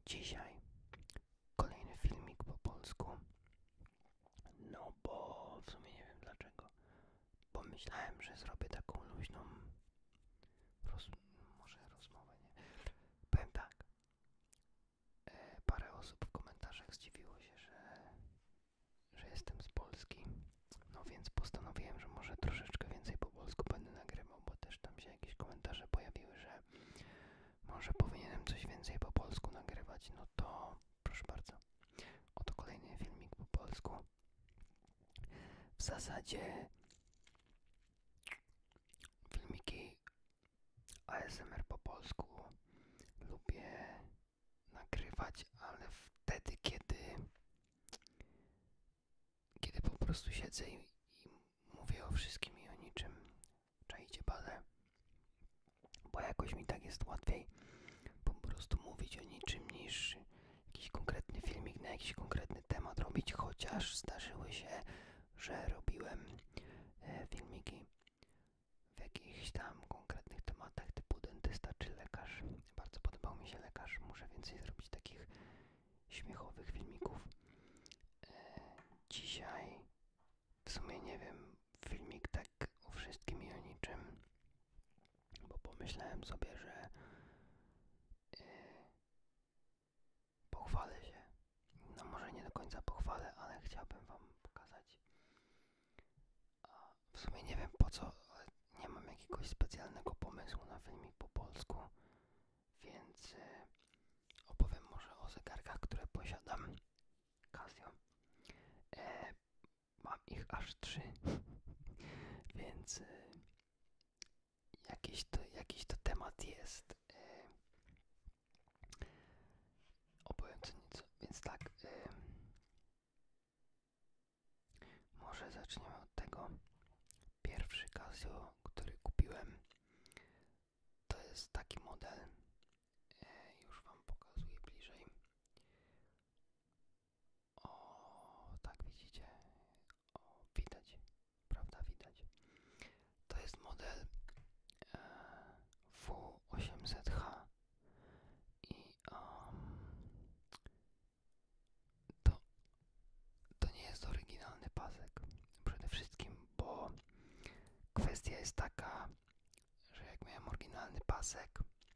Dzisiaj kolejny filmik po polsku. No bo w sumie nie wiem dlaczego. Pomyślałem, że zrobię taką luźną może rozmowę, nie? Powiem tak. Parę osób w komentarzach zdziwiło się, że jestem z Polski. No więc postanowiłem, że może troszeczkę więcej po polsku będę nagrywał, bo też tam się jakieś komentarze pojawiły, że może powinienem coś więcej po polsku nagrywać. No to proszę bardzo. Oto kolejny filmik po polsku. W zasadzie filmiki ASMR po polsku lubię nagrywać, ale wtedy, kiedy po prostu siedzę i mówię o wszystkim i o niczym. Czajcie balę, bo jakoś mi tak jest łatwiej po prostu mówić o niczym niż jakiś konkretny filmik na jakiś konkretny temat robić, chociaż zdarzyły się, że robiłem filmiki w jakichś tam konkretnych tematach typu dentysta czy lekarz. Bardzo podobał mi się lekarz. Muszę więcej zrobić takich śmiechowych filmików. Dzisiaj w sumie nie wiem, filmik tak o wszystkim i o niczym, bo pomyślałem sobie, że pochwalę się. No może nie do końca pochwalę, ale chciałbym wam pokazać. W sumie nie wiem po co, ale nie mam jakiegoś specjalnego pomysłu na filmik po polsku, więc opowiem może o zegarkach, które posiadam. Casio. Mam ich aż 3, więc jakiś to temat jest. Opowiem co nieco, więc tak. Może zaczniemy od tego. Pierwszy Casio, który kupiłem, to jest taki model. Już wam pokazuję bliżej. O, tak widzicie. O, widać. Prawda, widać. To jest model W800H i to, to nie jest oryginalny pasek. Przede wszystkim, bo kwestia jest taka, że jak miałem oryginalny pasek,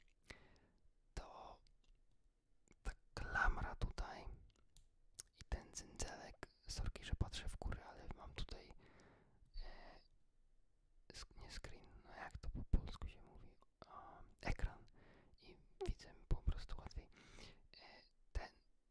to ta klamra tutaj i ten cyndzelek, sorki, że patrzę w górę, ale mam tutaj nie screen, no jak to po polsku się mówi, ekran i widzę po prostu łatwiej. Ten,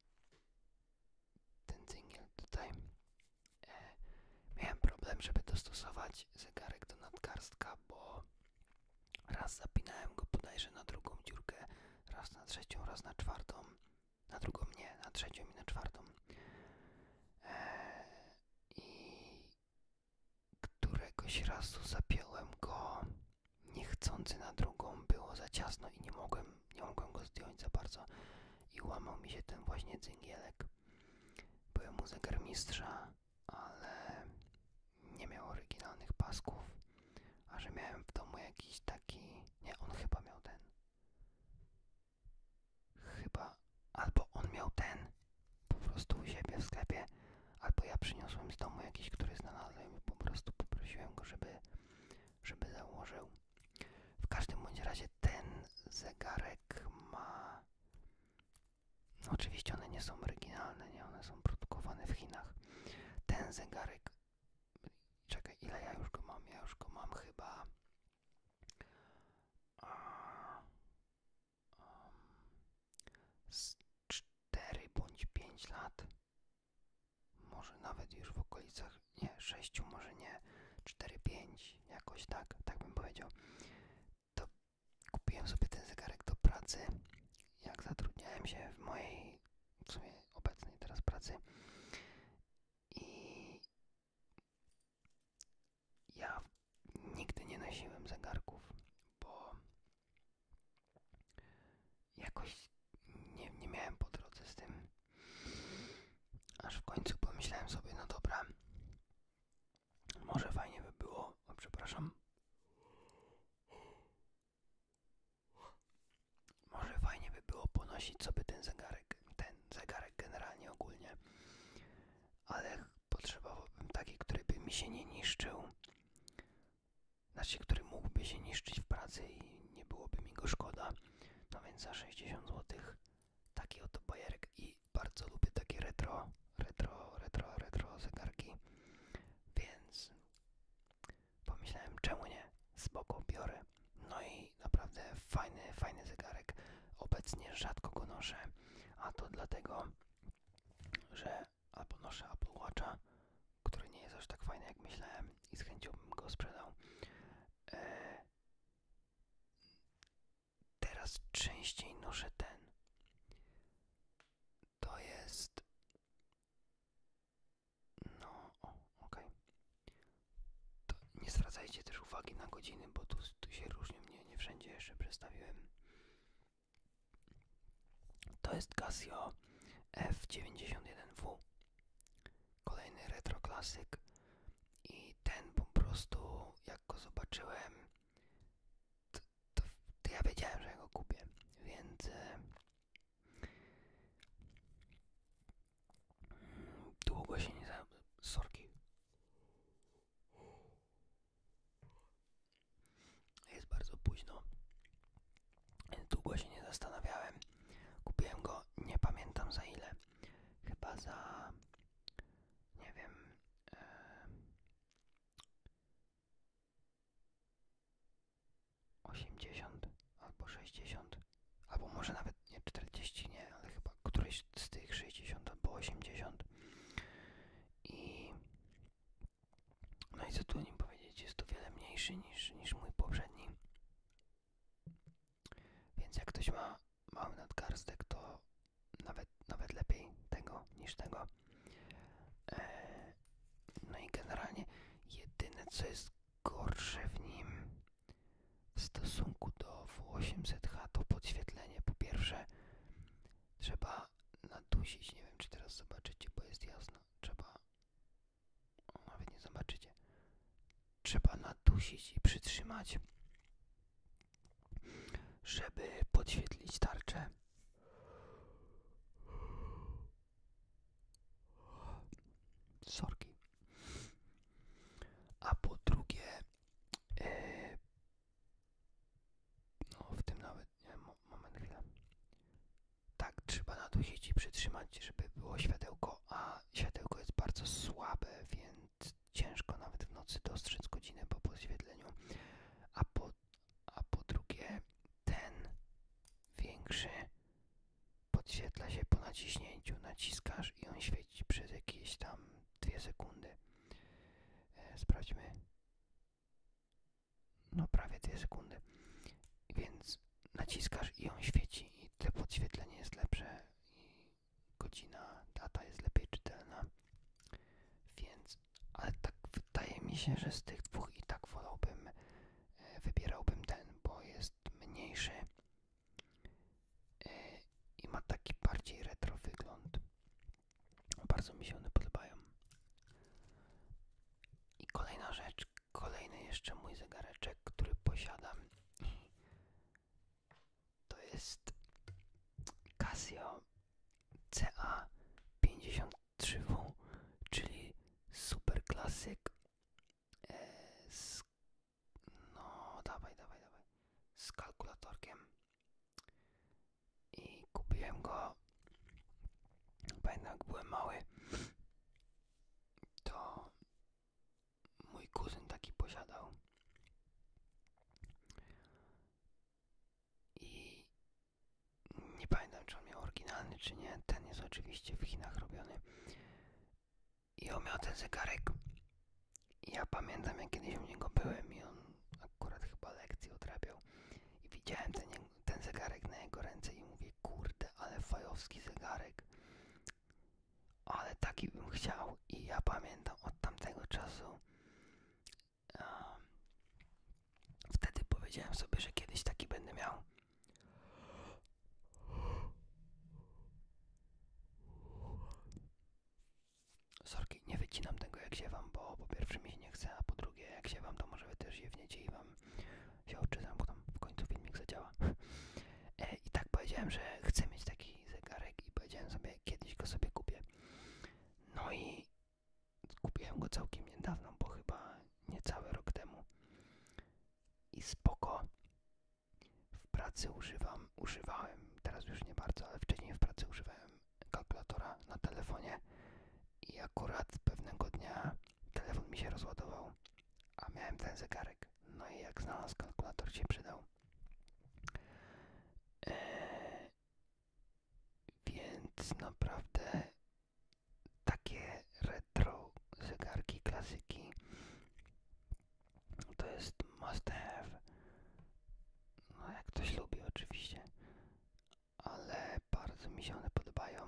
ten cyngiel tutaj, miałem problem, żeby dostosować zegarek do nadgarstka, bo raz zapinałem go bodajże na drugą dziurkę, raz na trzecią, raz na czwartą, na drugą nie, na trzecią i na czwartą. I któregoś razu zapiąłem go niechcący na drugą, było za ciasno i nie mogłem go zdjąć za bardzo i łamał mi się ten właśnie cyngielek. Byłem u zegarmistrza, ale nie miał oryginalnych pasków, a że miałem w domu jakiś taki, nie, on chyba miał ten, albo on miał ten po prostu u siebie w sklepie, albo ja przyniosłem z domu jakiś, który znalazłem i po prostu poprosiłem go, żeby założył. W każdym bądź razie ten zegarek ma... No oczywiście one nie są oryginalne, nie? One są produkowane w Chinach. Ten zegarek... Czekaj, ile ja już go mam? Ja już go mam chyba... z 4 bądź 5 lat. Może nawet już w okolicach... Nie, 6 może nie. 4-5, jakoś tak bym powiedział. To kupiłem sobie ten zegarek do pracy, jak zatrudniałem się w mojej, w sumie obecnej teraz pracy. I ja nigdy nie nosiłem zegarków, bo jakoś nie miałem po drodze z tym. Aż w końcu pomyślałem sobie, no dobra, może fajnie by było, o przepraszam, może fajnie by było ponosić sobie ten zegarek mi się nie niszczył, znaczy, który mógłby się niszczyć w pracy i nie byłoby mi go szkoda. No więc za 60 zł taki oto bajerek i bardzo lubię takie retro zegarki, więc pomyślałem, czemu nie, spoko, biorę. No i naprawdę fajny zegarek. Obecnie rzadko go noszę, a to dlatego, że albo noszę Apple Watcha, który nie jest aż tak fajny jak myślałem i z chęcią bym go sprzedał. Teraz częściej noszę ten. To jest... No, okej. To nie zwracajcie też uwagi na godziny, bo tu się różnią, nie wszędzie jeszcze przestawiłem. To jest Casio F91W. Kolejny retro klasyk. I ten po prostu, jak go zobaczyłem, to ja wiedziałem, że go kupię, więc długo się nie sorki. Jest bardzo późno. Długo się nie zastanawiałem. Kupiłem go, nie pamiętam za ile. Chyba za... nie wiem... 80 albo 60, albo może nawet nie 40, nie, ale chyba któreś z tych 60 albo 80. No i co tu o nim powiedzieć, jest to wiele mniejszy niż mój poprzedni. Więc jak ktoś ma mały nadgarstek, to nawet lepiej tego niż tego. No i generalnie jedyne co jest gorsze w nim w stosunku do W800H to podświetlenie. Po pierwsze trzeba nadusić, nie wiem czy teraz zobaczycie, bo jest jasno. Nawet nie zobaczycie. Trzeba nadusić i przytrzymać, żeby podświetlić tarczę. Sorki. A po drugie, no w tym nawet, nie, moment, chwilę. Tak, trzeba nadusić i przytrzymać, żeby było światełko, a światełko jest bardzo słabe, więc ciężko nawet w nocy dostrzec godzinę po podświetleniu. A po drugie, ten większy podświetla się po naciśnięciu. Naciskasz i on świeci przez jakieś tam 2 sekundy. Sprawdźmy. No prawie 2 sekundy. Więc naciskasz i on świeci i to podświetlenie jest lepsze i godzina, data jest lepiej czytelna. Więc, ale tak wydaje mi się, że z tych dwóch i tak wybierałbym ten, bo jest mniejszy i ma taki bardziej retro wygląd. Bardzo mi się one podobają. I kolejna rzecz, kolejny jeszcze mój zegareczek, który posiadam, to jest Casio CA53W, czyli super klasyk no dawaj, z kalkulatorkiem. I kupiłem go, pamiętam jak byłem mały, to mój kuzyn taki posiadał i nie pamiętam czy on miał oryginalny czy nie, ten jest oczywiście w Chinach robiony i on miał ten zegarek i ja pamiętam jak kiedyś u niego byłem i on akurat chyba lekcję odrabiał i widziałem ten zegarek na jego ręce i mówię, kurde, ale fajowski zegarek, ale taki bym chciał. I ja pamiętam od tamtego czasu, wtedy powiedziałem sobie, że kiedyś taki będę miał. Sorki, nie wycinam tego jak ziewam, bo po pierwsze mi się nie chce, a po drugie jak ziewam to może wy też ziewniecie i wam się oczy zamkną, w końcu filmik zadziała. I tak powiedziałem, że chcę mieć taki zegarek i powiedziałem sobie, kiedyś go sobie kupię. No i kupiłem go całkiem niedawno, bo pracy używałem, teraz już nie bardzo, ale wcześniej w pracy używałem kalkulatora na telefonie i akurat pewnego dnia telefon mi się rozładował, a miałem ten zegarek. No i jak znalazł kalkulator się przydał. Więc naprawdę takie retro zegarki, klasyki to jest must have. No jak ktoś lubi oczywiście, ale bardzo mi się one podobają.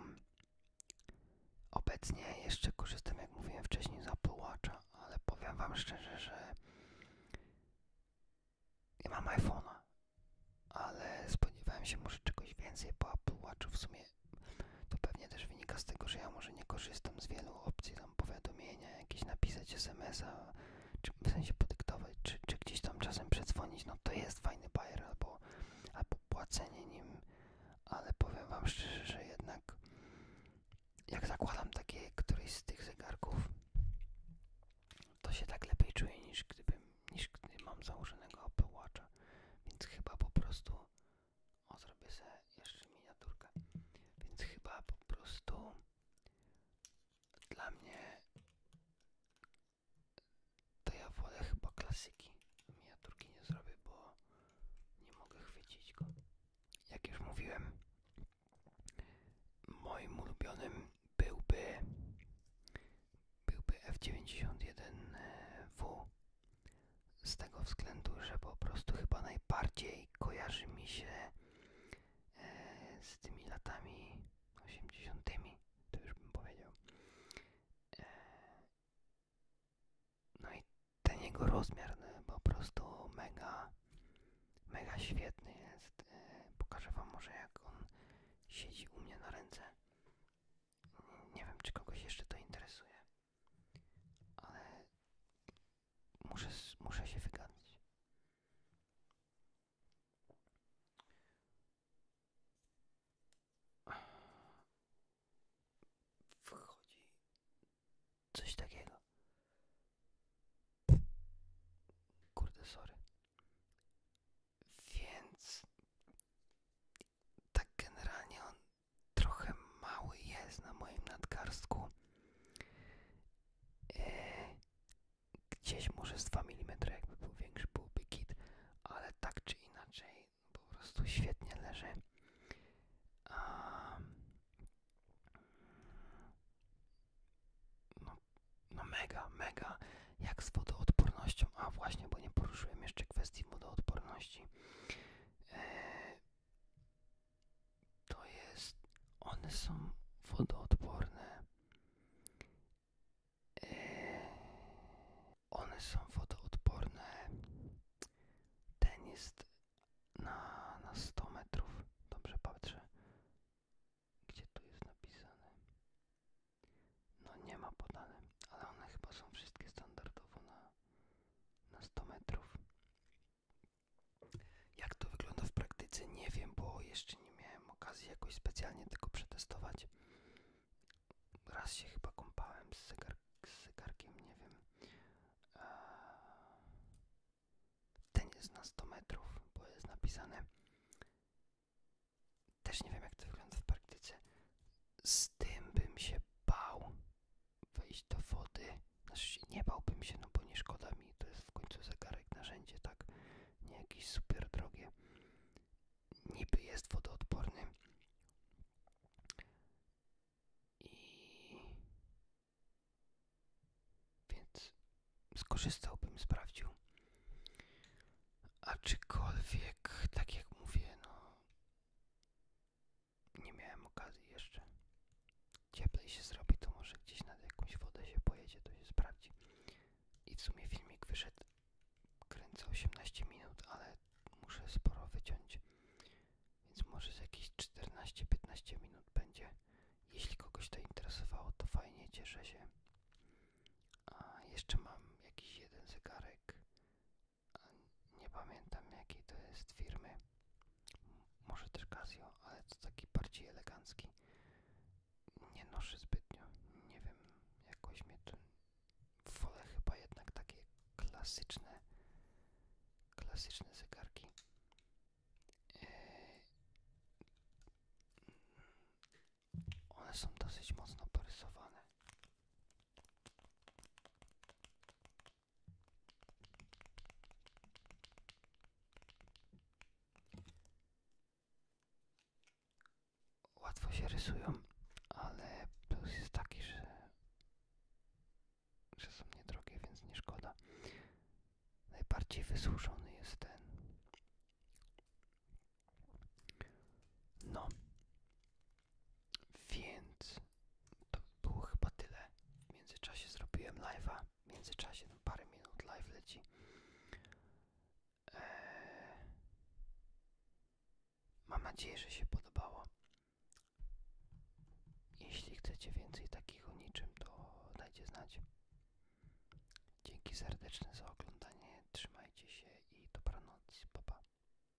Obecnie jeszcze korzystam, jak mówiłem wcześniej, z Apple Watcha, ale powiem wam szczerze, że ja mam iPhone'a, ale spodziewałem się może czegoś więcej po Apple Watchu. W sumie to pewnie też wynika z tego, że ja może nie korzystam z wielu opcji, tam powiadomienia, jakieś napisać SMS-a, czy w sensie podyktować, czy gdzieś tam czasem przedzwonić. No to jest fajny bajer, albo płacenie nim, ale powiem wam szczerze, że jednak jak zakładam takie któryś z tych zegarków, to się tak lepiej czuję niż gdy mam założonego Apple Watcha. Więc chyba po prostu, zrobię sobie jeszcze miniaturkę, więc chyba po prostu dla mnie to ja wolę chyba klasyki. Miniaturki nie zrobię, bo nie mogę chwycić go. Jak już mówiłem, moim ulubionym byłby F91W. Z tego względu, że po prostu chyba najbardziej kojarzy mi się z tymi latami 80., to już bym powiedział. No i ten jego rozmiar, no, po prostu mega świetny jest. Pokażę wam może, jak on siedzi u mnie na ręce. Nie wiem, czy kogoś jeszcze to interesuje, ale muszę się wygadać. Wchodzi coś takiego. Kurde, sorry. Więc tak generalnie on trochę mały jest na moim nadgarstku. Gdzieś może z 2 mm, jakby był większy, byłby git, ale tak czy inaczej po prostu świetnie leży. No mega, jak z wodoodpornością. A właśnie, bo nie poruszyłem jeszcze kwestii wodoodporności. To jest, one są wodoodporne. One są wodoodporne. Ten jest na 100 metrów. Dobrze patrzę. Gdzie tu jest napisane? No nie ma podane, ale one chyba są wszystkie standardowo na 100 metrów. Jak to wygląda w praktyce, nie wiem, bo jeszcze nie miałem okazji jakoś specjalnie tego przetestować. Raz się chyba kąpałem z zegarkiem, nie wiem. Ten jest na 100 metrów, bo jest napisane. Też nie wiem, jak to wygląda w praktyce. Z tym bym się bał wejść do wody. Znaczy nie bałbym się, no bo nie szkoda mi. To jest w końcu zegarek, narzędzie, tak? Nie jakieś super drogie. Niby jest wodoodporny. Więc skorzystałbym, sprawdził. Aczkolwiek, tak jak mówię, no nie miałem okazji jeszcze. Cieplej się zrobi, to może gdzieś nad jakąś wodę się pojedzie, to się sprawdzi. I w sumie filmik wyszedł, kręcę 18 minut, ale muszę sporo wyciąć. Więc może z jakieś 14-15 minut będzie. Jeśli kogoś to interesowało, to fajnie, cieszę się. A jeszcze mam jakiś jeden zegarek. Nie pamiętam, jakiej to jest firmy. Może też Casio, ale to taki bardziej elegancki. Nie noszę zbytnio. Nie wiem, jakoś mnie to... Wolę chyba jednak takie klasyczne zegarki. one są dosyć mocno porysowane. Łatwo się rysują, ale plus jest taki, że są niedrogie, więc nie szkoda. Najbardziej wysłużony jest ten. No, więc to było chyba tyle. W międzyczasie zrobiłem live'a. W międzyczasie, no parę minut live leci. Mam nadzieję, że się podobało. Jeśli chcecie więcej takich o niczym, to dajcie znać. Dzięki serdeczne za oglądanie.